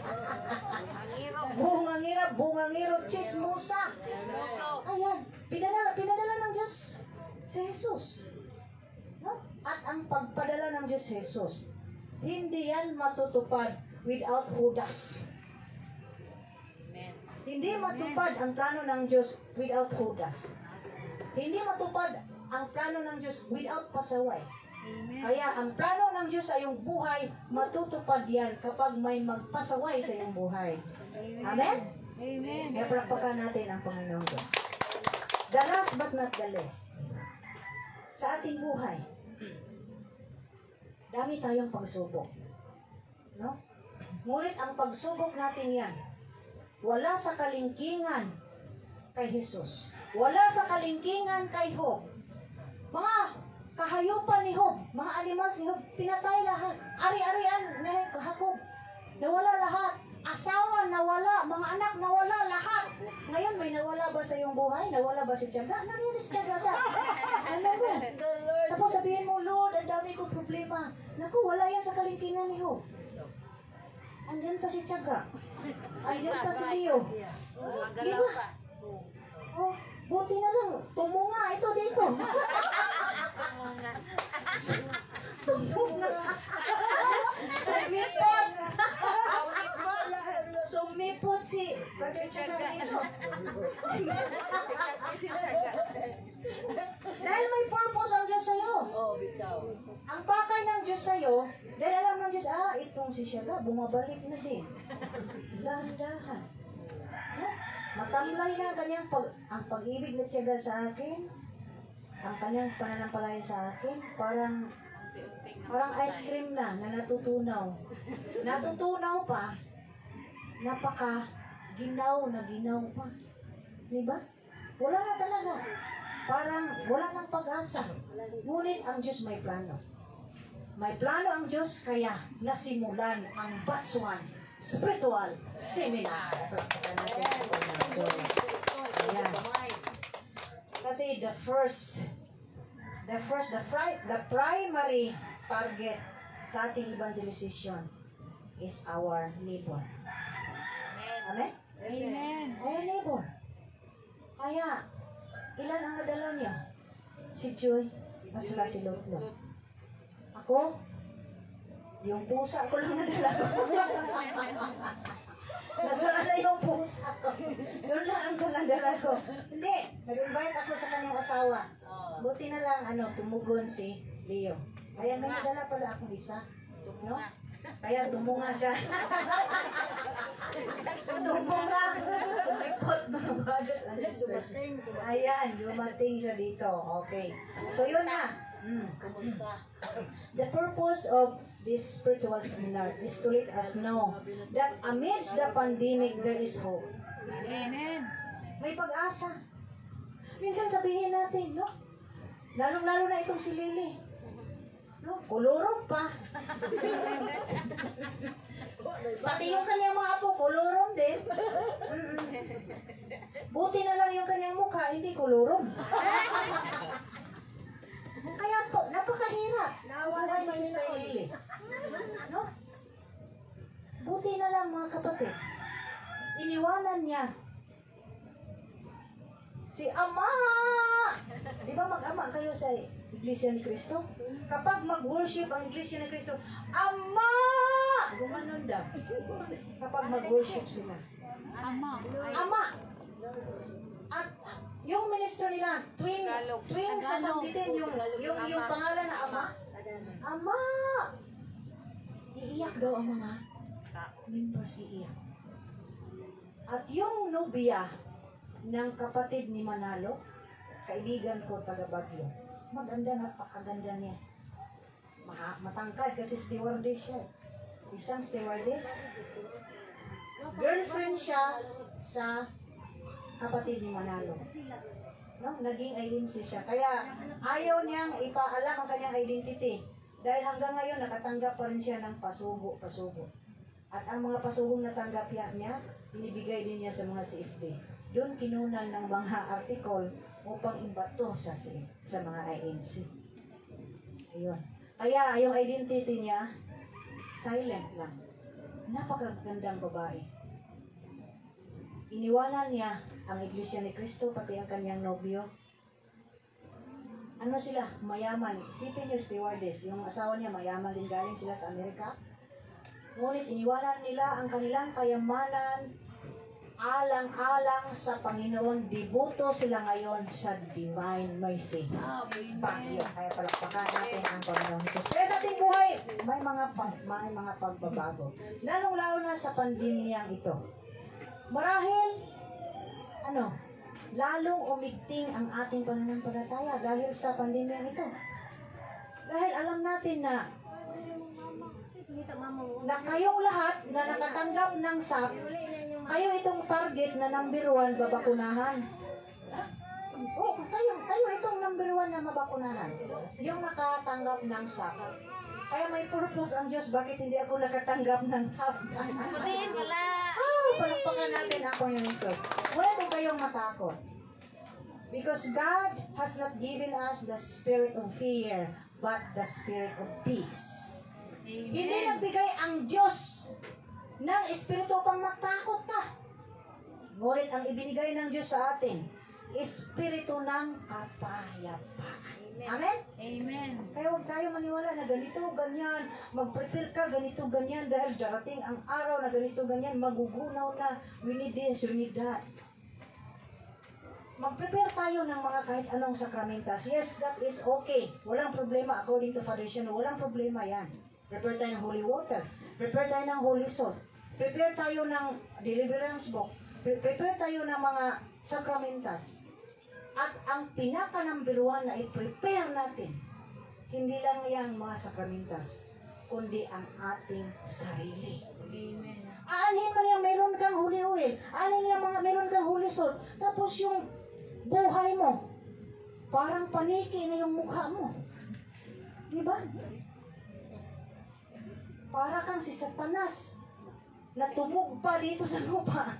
bungangira, bungangiro, chismosa. Ayan, pinadala, pinadala ng Diyos si Jesus. No? At ang pagpadala ng Diyos si Jesus, hindi yan matutupad without Judas. Hindi matupad ang plano ng Diyos without Judas. Hindi matupad ang plano ng Diyos without pasaway. Amen. Kaya ang plano ng Diyos sa iyong buhay, matutupad yan kapag may magpasaway sa iyong buhay. Amen? Amen. Kaya palakpakan natin ang Panginoong Diyos. The last but not the least, sa ating buhay, dami tayong pagsubok. No? Ngunit ang pagsubok natin yan, wala sa kalingkingan kay Jesus. Wala sa kalingkingan kay Job. Mga kahayupan ni Job, mga animals ni Job, pinatay lahat. Ari-arian ni Jacob, nawala lahat. Asawa, nawala. Mga anak, nawala lahat. Ngayon, may nawala ba sa iyong buhay? Nawala ba si Tiyaga? Narinis Tiyaga sa... Ano mo? Tapos sabihin mo, Lord, ang dami kong problema. Naku, wala yan sa kalingkingan ni Job. Andyan pa si Tiyaga. Andyan pa si Leo. Di ba? Oh, buti na lang. Tumunga ito dito. Tumunga. Sumipot. Sumipot si Brother Tiyaga dito. Dahil may purpose ang Diyos sa'yo. Ang pakay ng Diyos sa'yo, dahil alam ng Diyos, ah, itong si Tiyaga, bumabalik na din. Dahan-dahan. No? Matamlay na ang kanyang pag, ang pag-ibig na Tiyaga sa akin, ang kanyang pananampalataya sa akin, parang parang ice cream na, na natutunaw. Natutunaw pa, napaka ginaw na ginaw pa. Diba? Wala na talaga. Parang wala nang pag-asa. Ngunit ang Diyos may plano. May plano ang Diyos, kaya nasimulan ang Batsuan Spiritual Seminar. Ayan. Kasi the first, the first, the, pri the primary target sa ating evangelization is our neighbor. Amen? Amen. Our neighbor. Kaya, ilan ang nadala niya? Si Joy at saka si Lotlo. Ako, yung pusa ko lang nadala ko. Nasaan na yung pusa ko? Yun lang ang dala ko. Hindi, nag-invite ako sa kanyang asawa. Buti na lang, ano, tumugon si Leo. Kaya may nadala pala akong isa. No? Kaya tumunga siya. Tumunga. Sumipot mga brothers and sisters. Ayan, dumating siya dito. Okay. So yun na. Mm. The purpose of this spiritual seminar is to let us know that amidst the pandemic, there is hope. Amen. May pag-asa. Minsan sabihin natin, no? Lalong-lalo na itong si Lily. No? Kulurong pa. Pati yung kanyang mga apo, kulurong din. Mm-mm. Buti na lang yung kanyang mukha, hindi kulurong. Kaya po, napakahirap. Buhay ni Sister Lily. No? Buti na lang mga kapatid. Iniwanan niya si Ama. Di ba mag-ama kayo sa Iglesia ni Cristo? Kapag mag-worship ang Iglesia ni Cristo, Ama! Gumanon daw. Kapag mag-worship sila. Ama. Ama! At yung ministro nila, tuwing, tuwing sasanggitin yung, yung, yung pangalan na Ama, Ama! Iiyak daw ang mga members, iiyak. At yung nobya ng kapatid ni Manalo, kaibigan ko taga Baguio, maganda na, pakaganda niya. Ma matangkad kasi stewardess siya. Isang stewardess. Girlfriend siya sa kapatid ni Manalo. No? Naging agency siya. Kaya ayaw niyang ipaalam ang kanyang identity. Dahil hanggang ngayon nakatanggap pa rin siya ng pasugo-pasugo. At ang mga pasugong natanggap niya, inibigay din niya sa mga C F D. Doon kinunan ng mga article upang ibato sa, sa mga I N C. Ayun. Kaya yung identity niya, silent lang. Napakagandang babae. Iniwanan niya ang Iglesia ni Cristo, pati ang kanyang nobyo. Ano sila? Mayaman. Isipin niyo, stewardess. Yung asawa niya, mayaman din, galing sila sa Amerika. Ngunit iniwanan nila ang kanilang kayamanan, alang-alang sa Panginoon. Dibuto sila ngayon sa Divine Mercy. Bagyo. Kaya palakpakan natin ang Panginoon Jesus. Kaya sa ating buhay, may mga, pag, may mga pagbabago. Lalong-lalo na sa pandemyang ito. Marahil, ano, lalong umigting ang ating pananampalataya dahil sa pandemya ito. Dahil alam natin na na kayong lahat na nakatanggap ng S A P, kayo itong target na number one babakunahan. Oh, kayo, kayo itong number one na mabakunahan. Yung nakatanggap ng S A P. Kaya may purpose ang Diyos, bakit hindi ako nakatanggap ng S A P? Patiin wala. Oh, palakpakan natin ako yung Jesus. Wala kung kayong matakot. Because God has not given us the spirit of fear, but the spirit of peace. Amen. Hindi nagbigay ang Diyos ng espiritu pang matakot ka. Ngunit ang ibinigay ng Diyos sa atin, espiritu ng kapayapaan. Amen? Amen. Kaya huwag tayo maniwala na ganito, ganyan, mag-prepare ka, ganito, ganyan, dahil darating ang araw na ganito, ganyan, magugunaw na, we need this, we need that. Mag-prepare tayo ng mga kahit anong sakramentas. Yes, that is okay. Walang problema according to Father Shano. Walang problema yan. Prepare tayo ng holy water. Prepare tayo ng holy salt. Prepare tayo ng deliverance book. Pre- Prepare tayo ng mga sakramentas. At ang pinaka number one na i-prepare natin, hindi lang yung mga sakramentas, kundi ang ating sarili. Amen. Aanhin mo niya, meron kang holy oil. Aanhin niya, mga meron kang holy salt. Tapos yung buhay mo, parang paniki na yung mukha mo. Di ba? Para kang si Satanas na tumugpa dito sa lupa.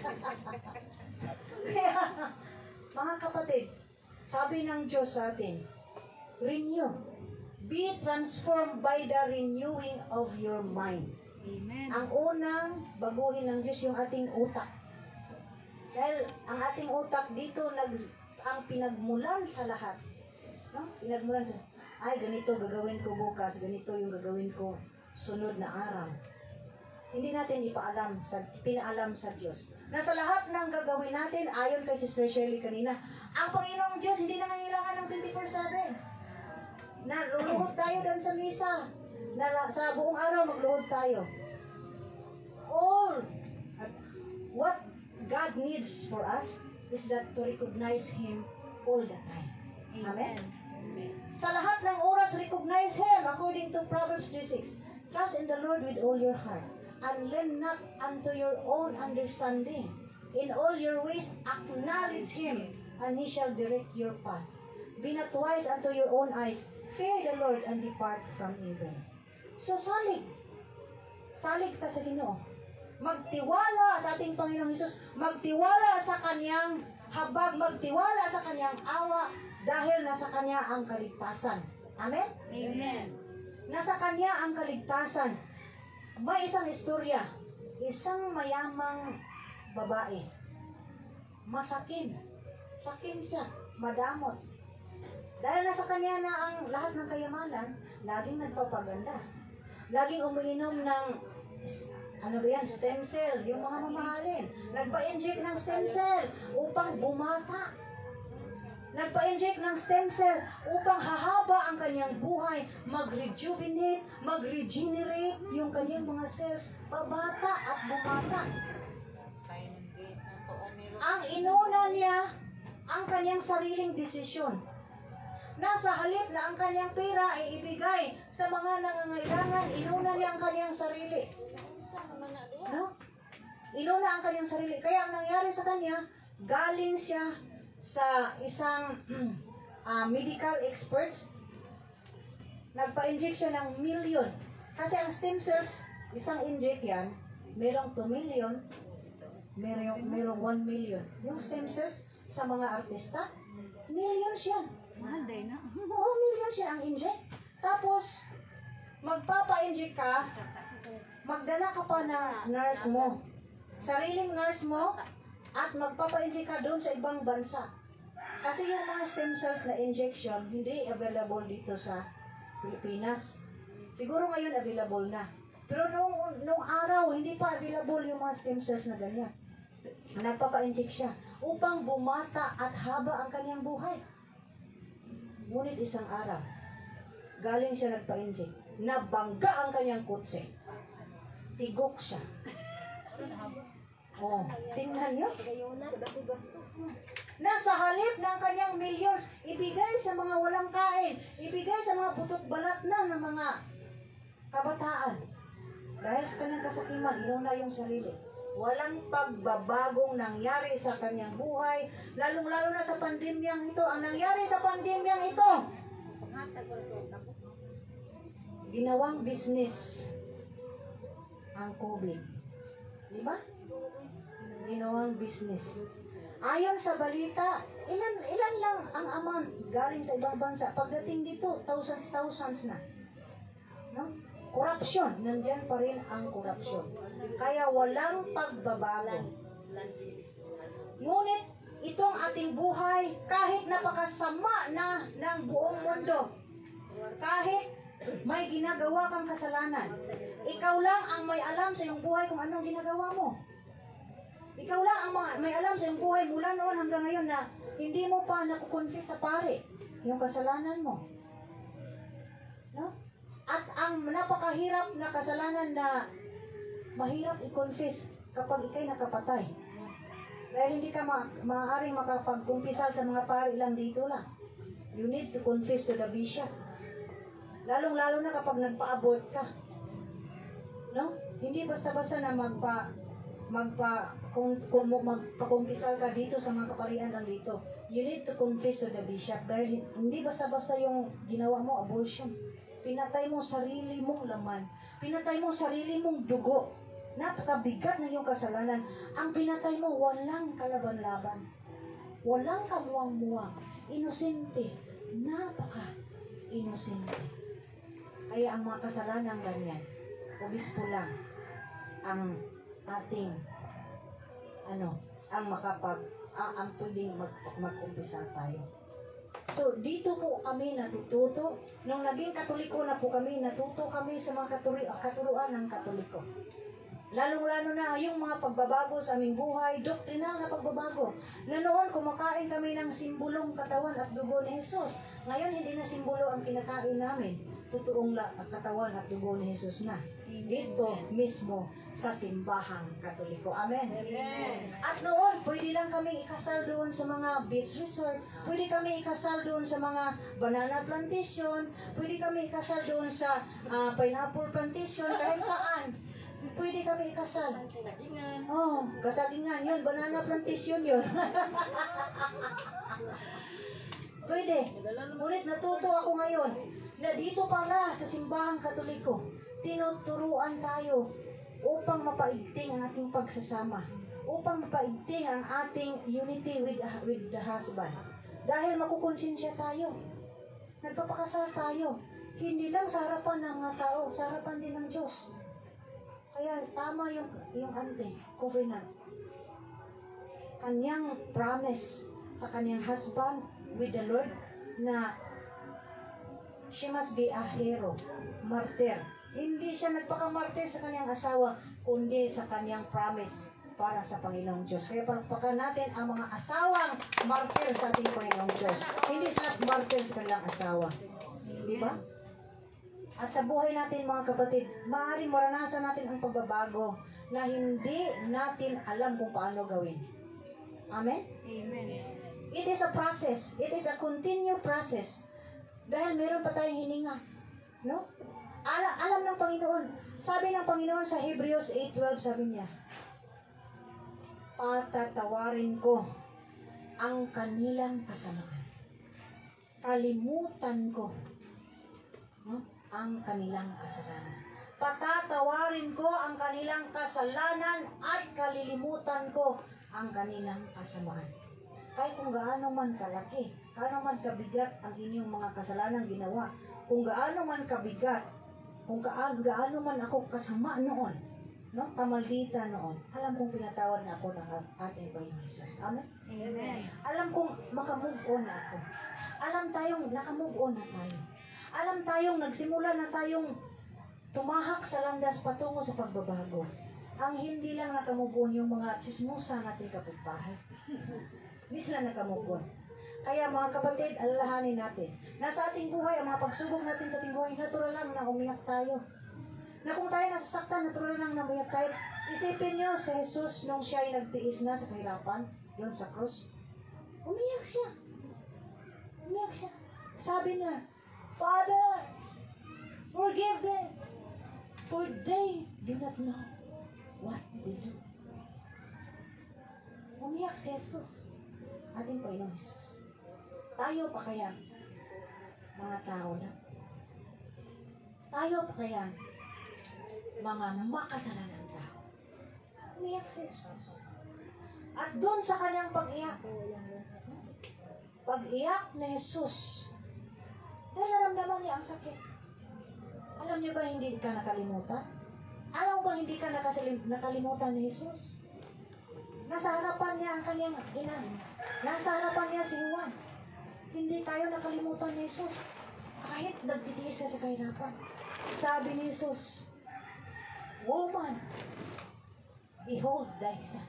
Kaya, mga kapatid, sabi ng Diyos sa atin, renew. Be transformed by the renewing of your mind. Amen. Ang unang baguhin ng Diyos yung ating utak. Dahil ang ating utak dito nag, ang pinagmulan sa lahat. No? Pinagmulan sa, ay ganito gagawin ko bukas, ganito yung gagawin ko sunod na araw. Hindi natin ipaalam sa, pinaalam sa Diyos. Na sa lahat ng gagawin natin, ayon kay Sister Shirley kanina, ang Panginoong Diyos hindi nangangailangan ng twenty-four seven. Na luluhod tayo doon sa misa. Na sa buong araw magluhod tayo. All what God needs for us is that to recognize Him all the time. Amen? Amen. Sa lahat ng oras, recognize Him according to Proverbs three six. Trust in the Lord with all your heart and lean not unto your own understanding. In all your ways, acknowledge Him and He shall direct your path. Be not wise unto your own eyes. Fear the Lord and depart from evil. So, salig. Salig ta sa Ginoo. Magtiwala sa ating Panginoong Hesus. Magtiwala sa Kanyang habag. Magtiwala sa Kanyang awa dahil nasa Kanya ang kaligtasan. Amen? Amen. Nasa Kanya ang kaligtasan. May isang istorya. Isang mayamang babae. Masakim. Sakim siya. Madamot. Dahil nasa Kanya na ang lahat ng kayamanan, laging nagpapaganda. Laging umiinom ng, ano ba yan, stem cell, yung mga mamahalin. Nagpa-inject ng stem cell upang bumata. Nagpa-inject ng stem cell upang hahaba ang kanyang buhay, mag-rejuvenate, mag-regenerate yung kanyang mga cells, babata at bumata. Ang inuna niya, ang kanyang sariling desisyon. Nasa halip na ang kanyang pera ay ibigay sa mga nangangailangan, inuna niya ang kanyang sarili. No? Inuna ang kanyang sarili. Kaya ang nangyari sa kanya, galing siya sa isang uh, medical experts. Nagpa-inject siya ng million. Kasi ang stem cells, isang inject yan, merong two million, merong, merong one million. Yung stem cells sa mga artista, millions yan. Mahal day na. Oo, millions yan ang inject. Tapos, magpapa-inject ka, magdala ka pa ng nurse mo. Sariling nurse mo, at magpapa-inject ka doon sa ibang bansa. Kasi yung mga stem cells na injection, hindi available dito sa Pilipinas. Siguro ngayon available na. Pero nung, nung araw, hindi pa available yung mga stem cells na ganyan. Nagpapa-inject siya upang bumata at haba ang kanyang buhay. Ngunit isang araw, galing siya nagpa-inject, nabangga ang kanyang kutse. Tigok siya. Oh, tingnan nyo. Nasa halip ng kanyang millions, ibigay sa mga walang kain, ibigay sa mga butot balat na ng mga kabataan. Dahil sa kanyang kasakiman, inuna yung sarili. Walang pagbabagong nangyari sa kanyang buhay, lalong-lalo na sa pandemyang ito. Ang nangyari sa pandemyang ito, ginawang business ang COVID. Di ba? Ginawang business. Ayon sa balita, ilan ilan lang ang amount galing sa ibang bansa. Pagdating dito, thousands, thousands na. No? Corruption. Nandyan pa rin ang corruption. Kaya walang pagbabago. Ngunit, itong ating buhay, kahit napakasama na ng buong mundo, kahit may ginagawa kang kasalanan, ikaw lang ang may alam sa iyong buhay kung anong ginagawa mo. Ikaw lang ang may alam sa iyong buhay mula noon hanggang ngayon na hindi mo pa nakukonfess sa pare yung kasalanan mo. No? At ang napakahirap na kasalanan na mahirap i-confess kapag ikay nakapatay. Dahil hindi ka ma maaaring makapagkumpisal sa mga pare lang dito lang. You need to confess to the bishop. Lalong-lalo na kapag nagpa-abort ka. No? Hindi basta-basta na magpa magpa kung, kung magpakumpisal ka dito sa mga kaparian lang dito. You need to confess to the bishop dahil hindi basta-basta yung ginawa mo abortion. Pinatay mo sarili mong laman. Pinatay mo sarili mong dugo. Napakabigat na yung kasalanan. Ang pinatay mo walang kalaban-laban. Walang kamuwang-muwang. Inosente. Napaka-inosente. Kaya ang mga kasalanan ganyan, obispo lang ang ating ano, ang makapag ang, ang pwedeng mag, mag-umpisa tayo. So, dito po kami natututo. Nung naging Katoliko na po kami, natuto kami sa mga katuri, katuruan ng Katoliko. Lalong-lalo na yung mga pagbabago sa aming buhay, doktrinal na pagbabago. Na noon, kumakain kami ng simbolong katawan at dugo ni Jesus. Ngayon, hindi na simbolo ang kinakain namin. Totoong katawan at dugo ni Jesus na. Dito mismo sa simbahang Katoliko. Amen. Amen. At noon, pwede lang kami ikasal doon sa mga beach resort. Pwede kami ikasal doon sa mga banana plantation. Pwede kami ikasal doon sa uh, pineapple plantation. Kahit saan. Pwede kami ikasal. Kasagingan. Oh, kasagingan yun. Banana plantation yun. Pwede. Ngunit natuto ako ngayon na dito pala sa simbahang Katoliko, tinuturuan tayo upang mapaigting ang ating pagsasama, upang mapaigting ang ating unity with, with the husband. Dahil makukonsensya tayo. Nagpapakasal tayo. Hindi lang sa harapan ng mga tao, sa harapan din ng Diyos. Kaya tama yung, yung ante, covenant. Kanyang promise sa kanyang husband with the Lord na she must be a hero, martyr. Hindi siya nagpakamartir sa kanyang asawa, kundi sa kanyang promise para sa Panginoong Diyos. Kaya palakpakan natin ang mga asawang martir sa ating Panginoong Diyos. Hindi sa martir sa kanilang asawa. Di ba? At sa buhay natin mga kapatid, maaaring maranasan natin ang pagbabago na hindi natin alam kung paano gawin. Amen? Amen. It is a process. It is a continued process. Dahil meron pa tayong hininga. No? Alam, alam ng Panginoon. Sabi ng Panginoon sa Hebrews eight twelve, sabi niya, patatawarin ko ang kanilang kasamaan. Kalimutan ko no, ang kanilang kasalanan. Patatawarin ko ang kanilang kasalanan at kalilimutan ko ang kanilang kasamaan. Kahit kung gaano man kalaki, gaano man kabigat ang inyong mga kasalanan ginawa, kung gaano man kabigat, kung gaano, gaano man ako kasama noon, no, kamaldita noon, alam kong pinatawad na ako ng ating Panginoon Jesus. Amen? Amen. Alam kong makamove on na ako. Alam tayong nakamove on na tayo. Alam tayong nagsimula na tayong tumahak sa landas patungo sa pagbabago. Ang hindi lang nakamove on yung mga tsismusa nating kapitbahay. Hindi sila nakamove on. Kaya mga kapatid, alalahanin natin. Nasa ating buhay, ang mga pagsubok natin sa ating buhay, natural lang na umiyak tayo. Na kung tayo nasasaktan, natural lang na umiyak tayo. Isipin niyo si Jesus nung siya ay nagtiis na sa kahirapan, doon sa cross. Umiyak siya. Umiyak siya. Sabi niya, Father, forgive them, for they do not know what they do. Umiyak si Jesus. Ating Panginoong Jesus. Tayo pa kaya, mga tao na? Tayo pa kaya, mga makasalanan tao? Umiyak si Jesus. At doon sa kanyang pag-iyak, pag-iyak ni Jesus, dahil naramdaman niya ang sakit. Alam niyo ba hindi ka nakalimutan? Alam mo ba hindi ka nakasalim, nakalimutan ni Jesus? Nasa harapan niya ang kanyang ina. Nasa harapan niya si Juan. Hindi tayo nakalimutan ni Jesus. Kahit nagtitiis siya sa kahirapan. Sabi ni Jesus, Woman, behold thy son.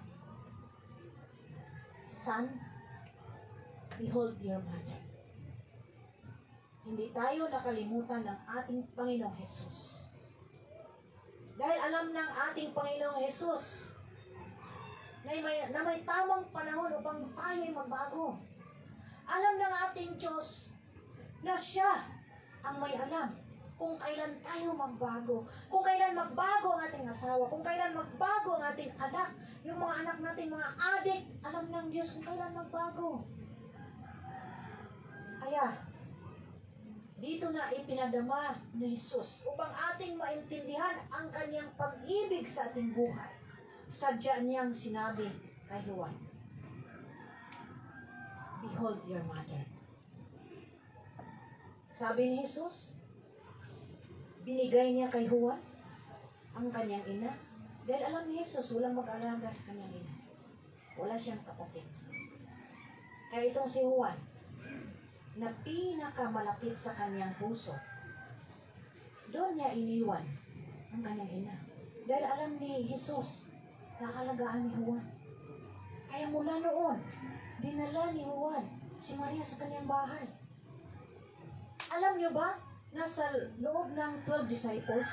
Son, behold your mother. Hindi tayo nakalimutan ng ating Panginoong Jesus. Dahil alam ng ating Panginoong Jesus na may, na may tamang panahon upang tayo ay magbago. Alam ng ating Diyos na siya ang may alam kung kailan tayo magbago, kung kailan magbago ang ating asawa, kung kailan magbago ang ating anak, yung mga anak natin, mga adik, alam ng Diyos kung kailan magbago. Kaya, dito na ipinadama ni Jesus upang ating maintindihan ang kanyang pag-ibig sa ating buhay. Sadya niyang sinabi kay Juan, Behold your mother. Sabi ni Jesus, binigay niya kay Juan ang kanyang ina. Dahil alam ni Jesus, walang mag-alaga sa kanyang ina. Wala siyang kapatid. Kaya itong si Juan, na pinakamalapit sa kanyang puso, doon niya iniwan ang kanyang ina. Dahil alam ni Jesus, nakalagaan ni Juan. Kaya mula noon, dinala ni Juan si Maria sa kanyang bahay. Alam niyo ba, nasa loob ng twelve disciples,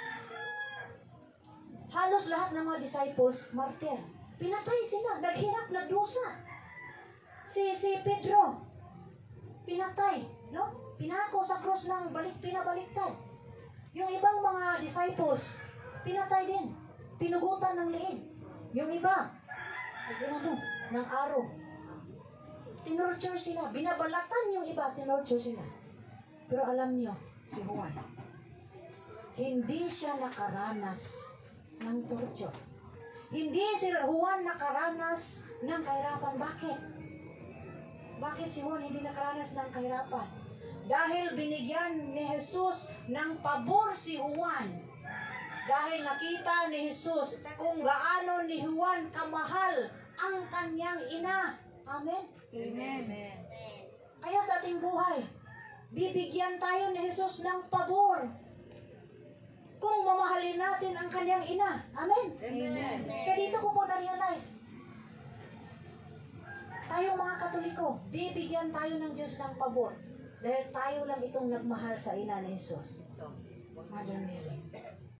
halos lahat ng mga disciples, martir. Pinatay sila, naghirap, nagdusa. Si, si Pedro, pinatay, no? Pinako sa krus ng balik, pinabaliktad. Yung ibang mga disciples, pinatay din. Pinugutan ng liig. Yung iba, ano, ng araw. Tinorture sila. Binabalatan yung iba, tinorture sila. Pero alam niyo, si Juan, hindi siya nakaranas ng torture. Hindi si Juan nakaranas ng kahirapan. Bakit? Bakit si Juan hindi nakaranas ng kahirapan? Dahil binigyan ni Jesus ng pabor si Juan. Dahil nakita ni Jesus kung gaano ni Juan kamahal ang kanyang ina. Amen? Amen. Kaya sa ating buhay, bibigyan tayo ni Jesus ng pabor kung mamahalin natin ang kanyang ina. Amen? Amen. Kaya dito ko po na-realize, tayong mga Katoliko, bibigyan tayo ng Diyos ng pabor dahil tayo lang itong nagmahal sa ina ni Jesus, Mother Mary.